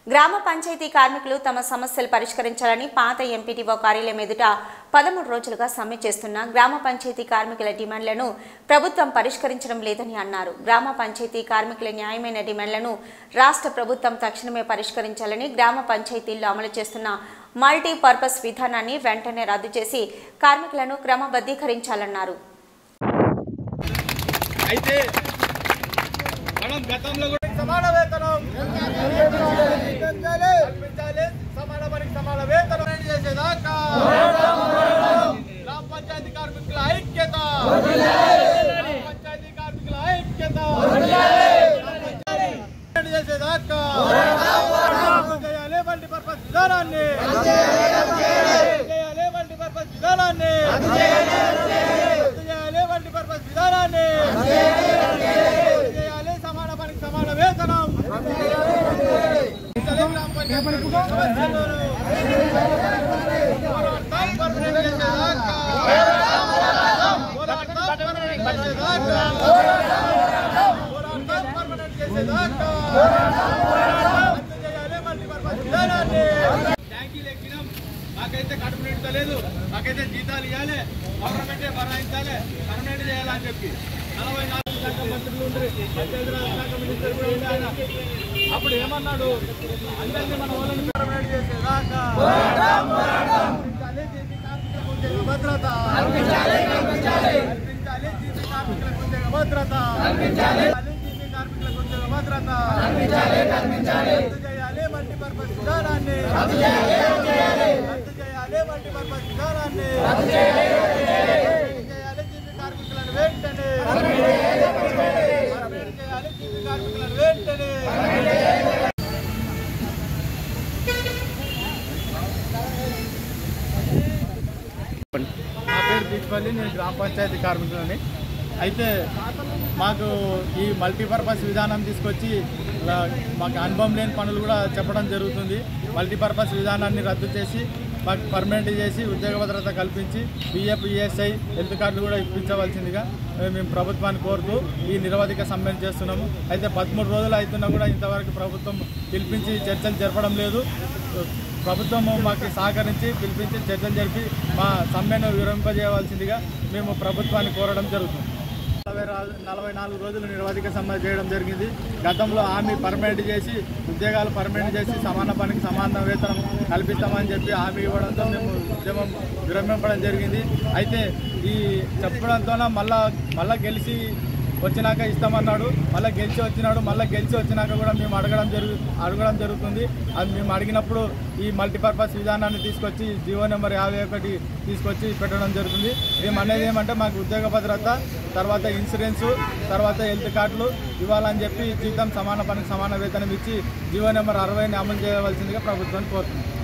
గ్రామ పంచాయతీ కార్మికులు తమ సమస్యలు పరిష్కరించాలని పాత ఎంపీటీఓ కార్యాలయం ఎదుట 13 రోజులుగా సమ్మె చేస్తున్న గ్రామ పంచాయతీ కార్మికుల డిమాండ్లను ప్రభుత్వం పరిష్కరించడం లేదని అన్నారు. గ్రామ పంచాయతీ కార్మికుల న్యాయమైన డిమాండ్లను రాష్ట్ర ప్రభుత్వం తక్షణమే పరిష్కరించాలని, గ్రామ పంచాయతీల్లో అమలు చేస్తున్న మల్టీపర్పస్ విధానాన్ని వెంటనే రద్దు చేసి కార్మికులను క్రమబద్ధీకరించాలన్నారు. సమాన వేతనం కల్పించాలి, సమాన పనికి సమాన వేతనం చేసేదాకా గ్రామ పంచాయతీ కార్మికుల ఐక్యత, పంచాయతీ కార్మికుల ఐక్యత చేసేదాకా చేయాలి. మల్టీపర్పస్ విధానాన్ని చేయాలి, మల్టీపర్పస్ విధానాన్ని చేయాలి, మల్టీపర్పస్ విధానాన్ని సమాన పనికి సమాన వేతనం ట్యాంకీలు ఎక్కినాం, మాకైతే కడుపు నిండలేదు, మాకైతే జీతాలు ఇవ్వాలి, గవర్నమెంటే భరాయించాలి, పర్మనెంట్ చేయాలని చెప్పి 44 శాఖ మంత్రులు ఉండే, పంచాయతీరాజ్ శాఖ మినిస్టర్ కూడా ఉండే ఆయన. అప్పుడు ఏమన్నాడు, అందరినీ మన వాళ్ళని పర్మనెంట్ చేసేదాకా భద్రత భద్రత భద్రత చేయాలి. మల్టీపర్పస్ విధానాన్ని రద్దు చేయాలి, మల్టీపర్పస్ విధానాన్ని చేయాలి. జీపీ కార్మికులను వెంటనే చేయాలి, జీపీ కార్మికులను వెంటనే. నా పేరు బీచ్పల్లి, నేను గ్రామ పంచాయతీ కార్మికులని. అయితే మాకు ఈ మల్టీపర్పస్ విధానం తీసుకొచ్చి మాకు అనుభవం లేని పనులు కూడా చెప్పడం జరుగుతుంది. మల్టీపర్పస్ విధానాన్ని రద్దు చేసి మాకు పర్మనెంట్ చేసి ఉద్యోగ భద్రత కల్పించి పిఎఫ్, ఈఎస్ఐ, హెల్త్ కార్డులు కూడా ఇప్పించవలసిందిగా మేము ప్రభుత్వాన్ని కోరుతూ ఈ నిరవధిక సమ్మెను చేస్తున్నాము. అయితే 13 రోజులు అవుతున్నా కూడా ఇంతవరకు ప్రభుత్వం పిలిపించి చర్చలు జరపడం లేదు. ప్రభుత్వం మాకు సహకరించి పిలిపించి చర్చలు జరిపి మా సమ్మెను విరమింపజేయవలసిందిగా మేము ప్రభుత్వాన్ని కోరడం జరుగుతుంది. 44 రోజులు నిరవధిక సమ్మె చేయడం జరిగింది. గతంలో హామీ పర్మనెంట్ చేసి, ఉద్యోగాలు పర్మనెంట్ చేసి సమాన పనికి సమాన వేతనం కల్పిస్తామని చెప్పి హామీ ఇవ్వడంతో మేము ఉద్యమం విరమింపడం జరిగింది. అయితే ఈ చెప్పడంతో మళ్ళా గెలిచి వచ్చినాక ఇస్తామన్నాడు, మళ్ళీ గెలిచి వచ్చినాక కూడా మేము అడగడం జరుగుతుంది. అది మేము అడిగినప్పుడు ఈ మల్టీపర్పస్ విధానాన్ని తీసుకొచ్చి జీవో నెంబర్ 51 తీసుకొచ్చి పెట్టడం జరుగుతుంది. మేము అనేది ఏమంటే మాకు ఉద్యోగ భద్రత, తర్వాత ఇన్సూరెన్సు, తర్వాత హెల్త్ కార్డులు ఇవ్వాలని చెప్పి జీతం సమాన పనికి సమాన వేతనం ఇచ్చి జీవో నెంబర్ 60ని అమలు చేయవలసిందిగా ప్రభుత్వాన్ని కోరుతుంది.